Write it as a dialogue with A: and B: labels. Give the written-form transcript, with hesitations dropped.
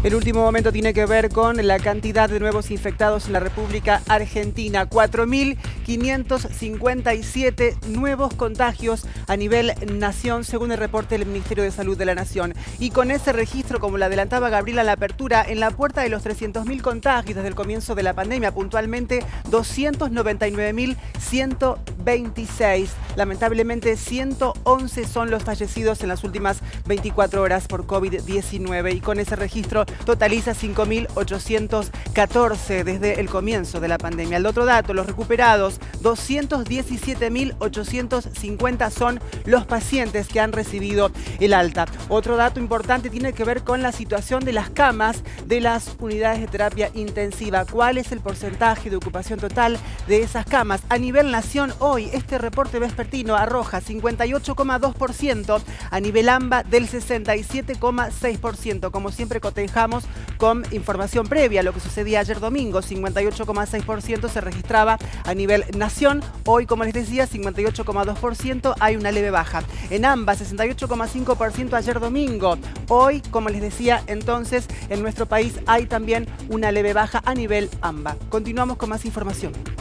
A: El último momento tiene que ver con la cantidad de nuevos infectados en la República Argentina. 4.557 nuevos contagios a nivel nación, según el reporte del Ministerio de Salud de la Nación. Y con ese registro, como lo adelantaba Gabriela en la apertura, en la puerta de los 300.000 contagios desde el comienzo de la pandemia, puntualmente 299.126. Lamentablemente, 111 son los fallecidos en las últimas 24 horas por COVID-19. Y con ese registro totaliza 5.814 desde el comienzo de la pandemia. El otro dato, los recuperados, 217.850 son los pacientes que han recibido el alta. Otro dato importante tiene que ver con la situación de las camas de las unidades de terapia intensiva. ¿Cuál es el porcentaje de ocupación total de esas camas? A nivel nación, hoy este reporte vespertino arroja 58,2%, a nivel AMBA del 67,6%. Como siempre cotejamos con información previa a lo que sucedía ayer domingo. 58,6% se registraba a nivel nación. Hoy, como les decía, 58,2%, hay una leve baja. En AMBA, 68,5% ayer domingo. Hoy, como les decía, entonces, en nuestro país hay también una leve baja a nivel AMBA. Continuamos con más información.